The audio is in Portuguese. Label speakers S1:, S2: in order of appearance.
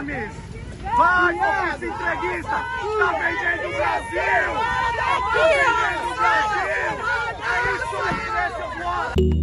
S1: Hermes! Vai, golpista entreguista! Tá vendendo o Brasil! Tá vendendo o Brasil! É isso aí, né, seu bloco!